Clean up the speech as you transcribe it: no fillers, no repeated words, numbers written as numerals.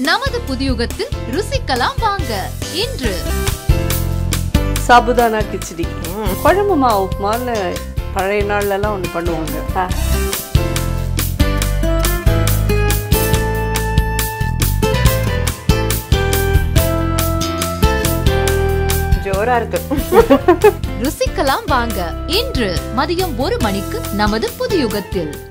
நமது புதியுகத்தில் ருசிக்கலாம் வாங்க. இன்று சாபுதானா கிச்சடி, குழம்பு மாவு உப்புமான்னு பழைய நாள்ல எல்லாம் ஒண்ணு பண்ணுவாங்க. ஜோரா இருக்கு. ருசிக்கலாம் வாங்க. இன்று மதியம் 1 மணிக்கு நமது புதியுகத்தில்.